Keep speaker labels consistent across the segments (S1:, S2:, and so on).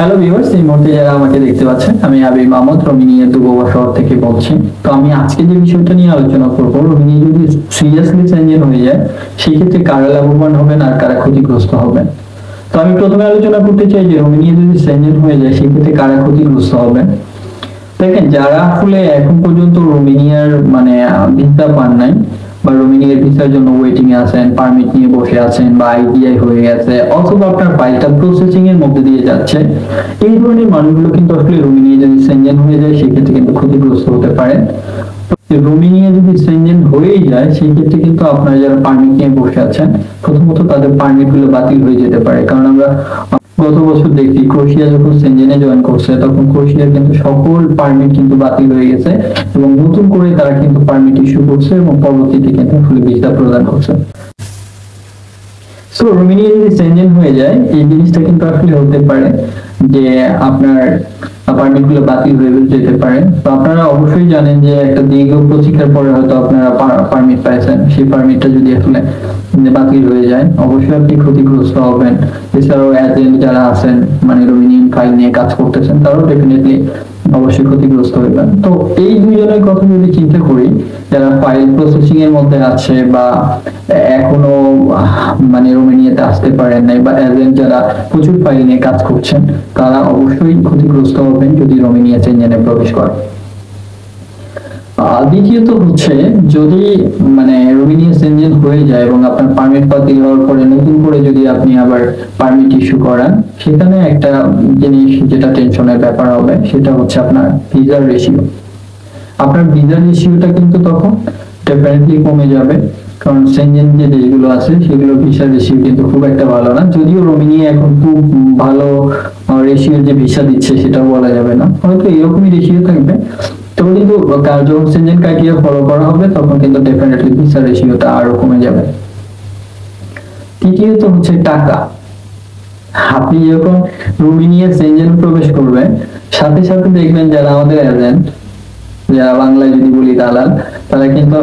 S1: Hello viewers, এই মুহূর্তে যারা আমাকে দেখতে পাচ্ছেন, আমি আবির মাহমুদ রোমানিয়ার দুবাবা শহর থেকে বলছি। তো আমি আজকে যে বিষয়টা নিয়ে আলোচনা করবো, রোমানিয়া যদি সিরিয়াসলি চেঞ্জেন হয়ে যায় সেই ক্ষেত্রে কারা লাভবান হবেন আর কারা ক্ষতিগ্রস্ত হবেন। তো আমি প্রথমে আলোচনা করতে চাই যে রোমানিয়া যদি চেঞ্জেন হয়ে যায় সেই ক্ষেত্রে কারা ক্ষতিগ্রস্ত হবেন। দেখেন, যারা আসলে এখন পর্যন্ত রোমানিয়ার ভিসা পান নাই বা রোমানিয়ার ভিসার জন্য ওয়েটিং এ আছেন, পারমিট নিয়ে বসে আছেন বা আইডিআই হয়ে গেছে অথবা আপনার ফাইলটা প্রসেসিং এর মধ্যে দিয়ে যাচ্ছে, এই ধরনের মানুষগুলো কিন্তু আসলে রোমানিয়া যদি সেনজেন হয়ে যায় সেক্ষেত্রে কিন্তু ক্ষতিগ্রস্ত হতে পারে। রোমানিয়া যদি সেনজেন হয়ে যায় সেই ক্ষেত্রে কিন্তু আপনারা যারা পারমিট নিয়ে বসে আছেন, প্রথমত তাদের পারমিট গুলো বাতিল হয়ে যেতে পারে। কারণ আমরা গত বছর দেখি ক্রোয়েশিয়া যখন সেনজেনে জয়েন করছে তখন ক্রোয়েশিয়ার কিন্তু সকল পারমিট কিন্তু বাতিল হয়ে গেছে এবং নতুন করে তারা কিন্তু পারমিট ইস্যু করছে এবং পরবর্তীতে কিন্তু ফুল ভিসা প্রদান করছে। সো রোমানিয়া যদি সেনজেন হয়ে যায় এই জিনিসটা কিন্তু আসলে হতে পারে যে আপনার পারমিট গুলো বাতিল হয়ে যেতে পারে। তো আপনারা অবশ্যই জানেন যে একটা দীর্ঘ প্রতীক্ষার পরে হয়তো আপনারা পারমিট পাইছেন, সেই পারমিটটা যদি আসলে বাতিল হয়ে যায় অবশ্যই আপনি ক্ষতিগ্রস্ত হবেন। এছাড়াও এজেন্ট যারা আছেন রোমানিয়ান ফাইল নিয়ে কাজ করতেছেন তারাও ডেফিনেটলি অবশ্যই ক্ষতিগ্রস্ত হবেন। তো এই দুইজনের কথা যদি চিন্তা করি, যারা ফাইল প্রসেসিং এর মধ্যে আছে বা এখনো রোমানিয়াতে আসতে পারেন নাই বা এজেন্ট যারা প্রচুর ফাইল নিয়ে কাজ করছেন তারা অবশ্যই ক্ষতিগ্রস্ত হবেন যদি রোমানিয়া চেঞ্জেনে প্রবেশ করে। দ্বিতীয়ত হচ্ছে, যদি রোমানিয়া সেনজেন হয়ে যায় এবং আপনার পারমিট বাতিল হওয়ার পরে নতুন করে যদি আপনি আবার পারমিট ইস্যু করান, সেখানে একটা জিনিস যেটা টেনশনের ব্যাপার হবে সেটা হচ্ছে আপনার ভিসার রেশিও। আপনার ভিসার রেশিওটা কিন্তু তখন ডেফিনেটলি কমে যাবে, কারণ সেনজেন যে দেশগুলো আছে সেগুলো ভিসা রেশিও কিন্তু খুব একটা ভালো না। যদিও রোমানিয়া এখন খুব ভালো রেশিও যে ভিসা দিচ্ছে সেটাও বলা যাবে না, হয়তো এরকমই রেশিও থাকবে। তবে কিন্তু যখন সেনজেন ক্রাইটেরিয়া ফলো করা হবে তখন কিন্তু ডেফিনেটলি ভিসা রেশিওটা আরো কমে যাবে। তৃতীয়ত হচ্ছে টাকা। আপনি যখন রোমানিয়া সেনজেন প্রবেশ করবেন সাথে সাথে দেখবেন যারা আমাদের এজেন্ট, যারা বাংলায় যদি বলি দালাল, তারা কিন্তু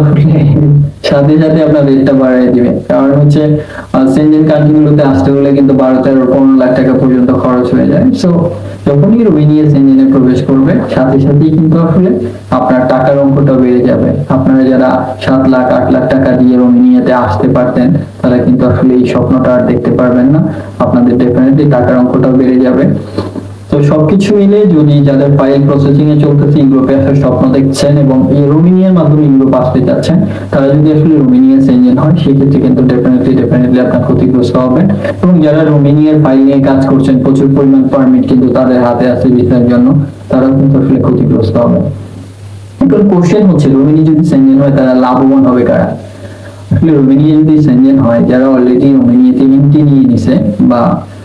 S1: সাথে সাথে আপনার রেটটা বাড়িয়ে দিবে। কারণ হচ্ছে সেনজেন কান্ট্রিগুলোতে আসতে হলে কিন্তু 12-13-15 লাখ টাকা পর্যন্ত খরচ হয়ে যায়। সো যখনই রোমানিয়া সেনজেনে প্রবেশ করবে সাথে সাথেই কিন্তু আসলে আপনার টাকার অঙ্কটা বেড়ে যাবে। আপনারা যারা 7 লাখ 8 লাখ টাকা দিয়ে রোমানিয়াতে আসতে পারতেন তারা কিন্তু আসলে এই স্বপ্নটা আর দেখতে পারবেন না। আপনাদের ডেফিনেটলি টাকার অঙ্কটা বেড়ে যাবে। তো সবকিছু মিলে যদি যাদের ফাইল প্রসেসিং এ চলতেছে, ইউরোপে আসার স্বপ্ন দেখছেন এবং এই রোমানিয়ার মাধ্যমে ইউরোপ আসতে যাচ্ছেন, তারা যদি আসলে রোমানিয়া সেনজেন হয় সেক্ষেত্রে কিন্তু ডেফিনেটলি আপনার ক্ষতিগ্রস্ত হবেন। এবং যারা রোমানিয়ার ফাইল নিয়ে কাজ করছেন, প্রচুর পরিমাণ পারমিট কিন্তু তাদের হাতে আছে ভিসার জন্য, তারাও কিন্তু আসলে ক্ষতিগ্রস্ত হবে। এখন কোশ্চেন হচ্ছে, রোমানিয়া যদি সেনজেন হয় তারা লাভবান হবে কারা? আসলে রোমানিয়া যদি সেনজেন হয়, যারা অলরেডি রোমানিয়াতে এন্ট্রি নিয়ে নিছে বা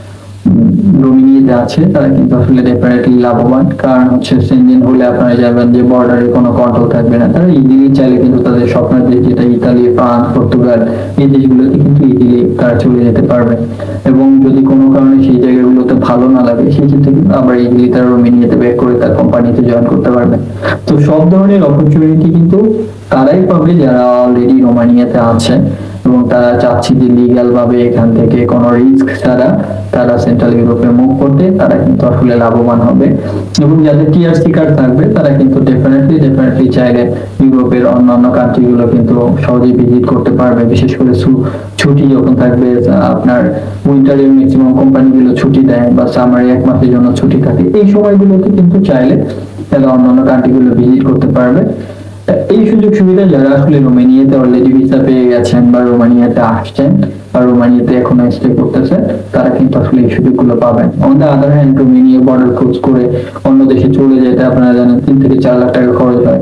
S1: রোমানিয়াতে আছে তারা কিন্তু আসলে ডেফিনেটলি লাভবান। কারণ হচ্ছে সেনজেন হলে আপনারা জানবেন যে বর্ডারে কোনো কন্ট্রোল থাকবে না। তারা ইজিলি চাইলে কিন্তু তাদের স্বপ্নের দেশ যেটা ইতালি, ফ্রান্স, পর্তুগাল, এই দেশগুলোতে কিন্তু ইজিলি তারা চলে যেতে পারবে। এবং যদি কোনো কারণে সেই জায়গাগুলোতে ভালো না লাগে সেক্ষেত্রে কিন্তু আবার ইজিলি তারা রোমানিয়াতে ব্যাক করে তার কোম্পানিতে জয়েন করতে পারবে। তো সব ধরনের অপরচুনিটি কিন্তু তারাই পাবে যারা অলরেডি রোমানিয়াতে আছে এবং তারা চাচ্ছে যে লিগ্যাল ভাবে এখান থেকে কোনো রিস্ক ছাড়া তারা সেন্ট্রাল ইউরোপে মুভ করতে, তারা কিন্তু আসলে লাভবান হবে। এবং যাদের টিআরসি কার্ড থাকবে তারা কিন্তু ডেফিনেটলি চাইলে ইউরোপের অন্যান্য কান্ট্রিগুলো কিন্তু সহজেই ভিজিট করতে পারবে। বিশেষ করে ছুটি যখন থাকবে, আপনার উইন্টারে ম্যাক্সিমাম কোম্পানিগুলো ছুটি দেয় বা সামারে 1 মাসের জন্য ছুটি থাকে, এই সময়গুলোতে কিন্তু চাইলে তারা অন্যান্য কান্ট্রিগুলো ভিজিট করতে পারবে। এই সুযোগ সুবিধা যারা আসলে রোমানিয়াতে অলরেডি ভিসা পেয়ে গেছেন বা রোমানিয়াতে আসছেন বা রোমানিয়াতে এখনো স্টে করতেছে, তারা কিন্তু আসলে এই সুযোগগুলো পাবেন। On the other hand, Romania border cross করে অন্য দেশে চলে যেতে আপনারা জানেন 3 থেকে 4 লাখ টাকা খরচ হয়।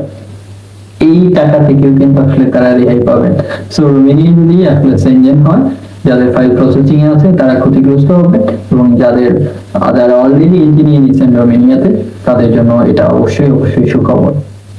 S1: এই টাকা থেকেও কিন্তু আসলে তারা রেহাই পাবেন। সো রোমানিয়া যদি আসলে সেনজেন হয়, যাদের ফাইল প্রসেসিং এ আছে তারা ক্ষতিগ্রস্ত হবে এবং যারা অলরেডি এন্ট্রি নিয়ে নিচ্ছেন রোমানিয়াতে তাদের জন্য এটা অবশ্যই সুখবর।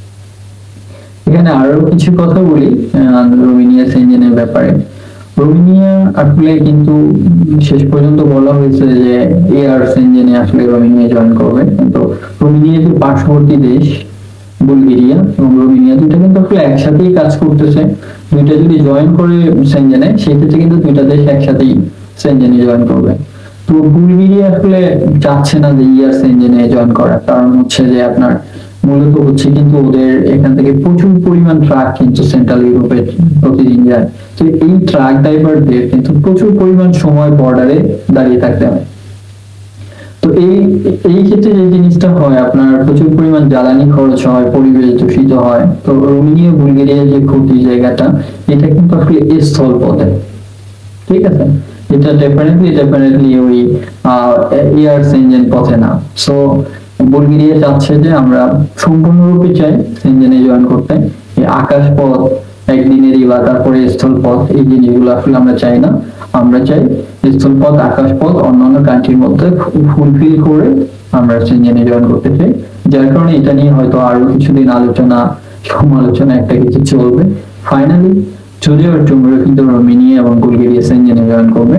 S1: এখানে আরো কিছু কথা বলি রোমানিয়া সেনজেনের ব্যাপারে। রোমানিয়া আসলে কিন্তু শেষ পর্যন্ত বলা হয়েছে যে এয়ার সেনজেনে আসলে রোমানিয়া জয়েন করবে, কিন্তু রোমানিয়া যে পার্শ্ববর্তী দেশ বুলগেরিয়া এবং রোমানিয়া দুইটা কিন্তু আসলে একসাথেই কাজ করতেছে। দুইটা যদি জয়েন করে সেনজেনে সেক্ষেত্রে কিন্তু দুইটা দেশ একসাথেই সেনজেনে জয়েন করবে। তো বুলগেরিয়া আসলে চাচ্ছে না যে ইয়ার সেনজেনে জয়েন করার কারণ হচ্ছে যে আপনার মূলত হচ্ছে কিন্তু ওদের এখান থেকে প্রচুর পরিমাণ ট্রাক কিন্তু সেন্ট্রাল ইউরোপে প্রতিদিন যায়। তো এই ট্রাক ড্রাইভারদের কিন্তু প্রচুর পরিমাণ সময় বর্ডারে দাঁড়িয়ে থাকতে হয়। তো এই ক্ষেত্রে যে জিনিসটা হয় আপনার প্রচুর পরিমাণ জ্বালানি খরচ হয়, পরিবেশ দূষিত হয়। তো রোমানিয়া বুলগেরিয়ার যে ক্ষতি জায়গাটা এটা কিন্তু আসলে স্থলপথে, ঠিক আছে, এটা ডেফিনেটলি ওই এয়ার সেনজেন পথে না। সো বুলগেরিয়া চাচ্ছে যে আমরা সম্পূর্ণরূপে চাই সেনজেনে জয়েন করতে। এই আকাশ পথ একদিনেরই বা তারপরে স্থলপথ এই জিনিসগুলো আসলে আমরা চাই না। আমরা চাই স্থলপথ আকাশপথ অন্যান্য কান্ট্রির মধ্যে ফুলফিল করে আমরা সেনজেনে জয়েন করতে চাই। যার কারণে এটা নিয়ে হয়তো আরো কিছুদিন আলোচনা সমালোচনা একটা কিছু চলবে। ফাইনালি যদিও তোমরা কিন্তু রোমানিয়া এবং বুলগেরিয়া সেনজেনে জয়েন করবে।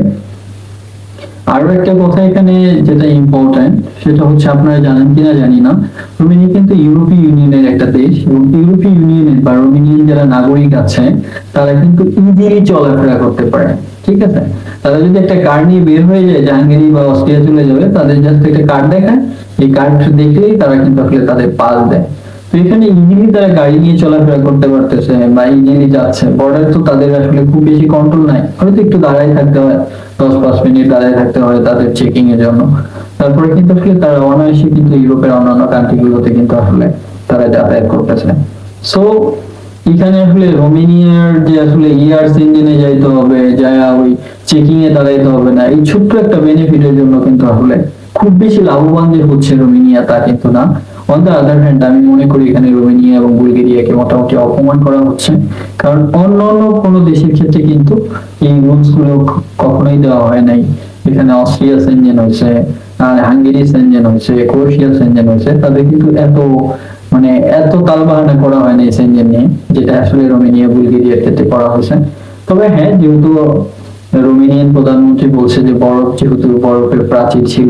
S1: আরো একটা কথা এখানে যেটা ইম্পর্টেন্ট সেটা হচ্ছে আপনারা জানেন কিনা জানি না, রোমানিয়া কিন্তু ইউরোপীয় ইউনিয়নের একটা দেশ এবং ইউরোপীয় ইউনিয়নের বা রোমানিয়ান যারা নাগরিক আছে তারা কিন্তু ইজিলি চলাফেরা করতে পারে, ঠিক আছে। তারা যদি একটা কার্ড নিয়ে বের হয়ে যায় জাহাঙ্গীরি বা অস্ট্রিয়া চলে যাবে, তাদের জাস্ট একটা কার্ড দেখায়, এই কার্ড দেখলেই তারা কিন্তু আসলে তাদের পাস দেয়। তো এখানে ইজিলি তারা গাড়ি নিয়ে চলাফেরা করতে পারতেছে বা ইজিলি যাচ্ছে। বর্ডার তো তাদের আসলে খুব বেশি কন্ট্রোল নাই, হয়তো একটু দাঁড়ায় থাকতে হয়, 10-5 মিনিট দাঁড়ায় থাকতে হয় তাদের চেকিং এর জন্য। তারপরে কিন্তু আসলে তারা অনায়াসে কিন্তু ইউরোপের অন্যান্য কান্ট্রি গুলোতে কিন্তু আসলে তারা যাতায়াত করতেছে। সো এখানে আসলে রোমানিয়ার যে আসলে ইয়ার সেনজেনে যাইতে হবে, যায় ওই চেকিং এ দাঁড়াইতে হবে না, এই ছোট্ট একটা বেনিফিটের জন্য কিন্তু আসলে খুব বেশি লাভবান যে হচ্ছে রোমানিয়া তা কিন্তু না। অন দ্য আদার হ্যান্ড আমি মনে করি এখানে রোমানিয়া এবং বুলগেরিয়াকে মোটামুটি অপমান করা হচ্ছে, কারণ অন্যান্য কোনো দেশের ক্ষেত্রে কিন্তু এই রুলস গুলো কখনোই দেওয়া হয় নাই। এখানে অস্ট্রিয়া সেনজেন হয়েছে, হাঙ্গেরি সেনজেন হয়েছে, ক্রোয়েশিয়া সেনজেন হয়েছে, তাদের কিন্তু এত তালবাহানা করা হয় না সেনজেন নিয়ে, যেটা আসলে রোমানিয়া বুলগেরিয়ার ক্ষেত্রে করা হয়েছে। তবে হ্যাঁ, যেহেতু রোমানিয়ান প্রধানমন্ত্রী বলছে যে যেহেতু বরফের প্রাচীর ছিল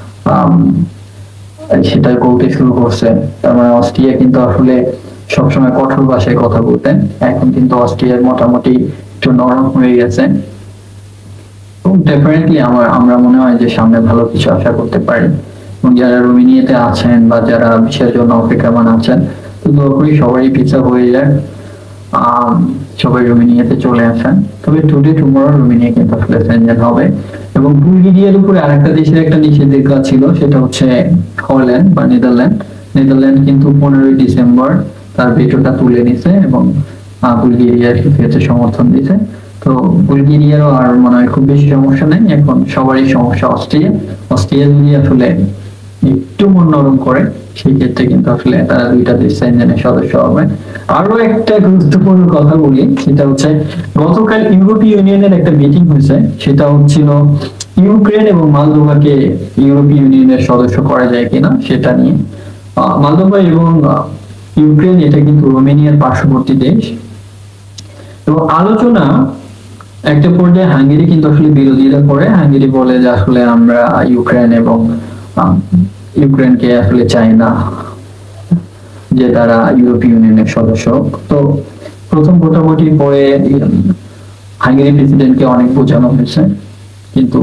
S1: সেটা গলতে শুরু করছে, তার মানে অস্ট্রিয়া কিন্তু আসলে সবসময় কঠোর ভাষায় কথা বলতেন, এখন কিন্তু অস্ট্রিয়ার মোটামুটি একটু নরম হয়ে গেছে। ডেফিনেটলি আমরা মনে হয় যে সামনে ভালো কিছু আশা করতে পারি। এবং যারা রোমানিয়াতে আছেন বা যারা ভিসার জন্য অপেক্ষমান আছেন, তো দোয়া করি সবারই ভিসা হয়ে যায়, সবাই রোমানিয়াতে চলে আসেন। তবে টুডে টুমরো রোমানিয়া কিন্তু আসলে সেনজেন হবে। এবং বুলগেরিয়ার উপরে আরেকটা দেশের একটা নিষেধাজ্ঞা ছিল, সেটা হচ্ছে হল্যান্ড বা নেদারল্যান্ড কিন্তু 15 ডিসেম্বর তার ভেটোটা তুলে নিছে এবং বুলগেরিয়ার ক্ষেত্রে সমর্থন দিছে। তো বুলগেরিয়ারও আর মনে হয় খুব বেশি সমস্যা নেই, এখন সবারই সমস্যা অস্ট্রিয়া যদি আসলে একটু মন নরম করে সেই ক্ষেত্রে কিন্তু আসলে তারা দুইটা দেশ সেনজেনের সদস্য হবে। আরো একটা গুরুত্বপূর্ণ কথা বলি, সেটা হচ্ছে গতকাল ইউরোপীয় ইউনিয়নের একটা মিটিং হয়েছে, সেটা হচ্ছিল ইউক্রেন এবং মলদোভাকে ইউরোপীয় ইউনিয়নের সদস্য করা যায় কিনা সেটা নিয়ে। মলদোভা এবং ইউক্রেন এটা কিন্তু রোমানিয়ার পার্শ্ববর্তী দেশ। তো আলোচনা একটা পর্যায়ে হাঙ্গেরি কিন্তু আসলে বিরোধিতা করে। হাঙ্গেরি বলে যে আসলে আমরা ইউক্রেনকে আসলে চাই না যে তারা ইউরোপীয় ইউনিয়নের সদস্য। তো প্রথম ভোটাভুটির পরে হাঙ্গেরি প্রেসিডেন্টকে অনেক বোঝানো হয়েছে, কিন্তু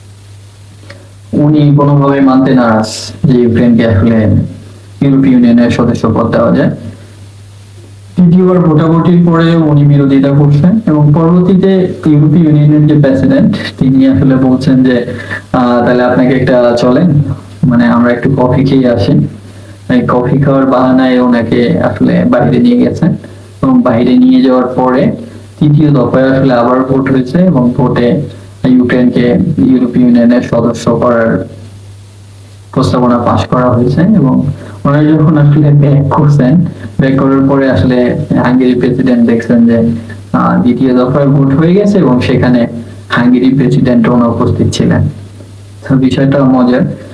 S1: উনি কোনোভাবে মানতে নারাজ যে ইউক্রেনকে আসলে ইউরোপীয় ইউনিয়নের সদস্য পদ দেওয়া যায়। দ্বিতীয়বার ভোটাভুটির পরে উনি বিরোধিতা করছেন এবং পরবর্তীতে ইউরোপীয় ইউনিয়নের যে প্রেসিডেন্ট তিনি আসলে বলছেন যে তাহলে আপনাকে একটা চলেন, আমরা একটু কফি খেয়ে আসি। এই কফি খাওয়ার বাহানায় ওনাকে আসলে বাইরে নিয়ে গেছেন এবং বাইরে নিয়ে যাওয়ার পরে তৃতীয় দফায় আসলে আবার ভোট হয়েছে এবং ভোটে ইউক্রেনকে ইউরোপীয় ইউনিয়নের সদস্য করার প্রস্তাবনা পাশ করা হয়েছে। এবং ওনারা যখন আসলে ব্যাক করার পরে আসলে হাঙ্গেরি প্রেসিডেন্ট দেখছেন যে দ্বিতীয় দফায় ভোট হয়ে গেছে এবং সেখানে হাঙ্গেরি প্রেসিডেন্ট অনুপস্থিত ছিলেন। তো বিষয়টা মজার।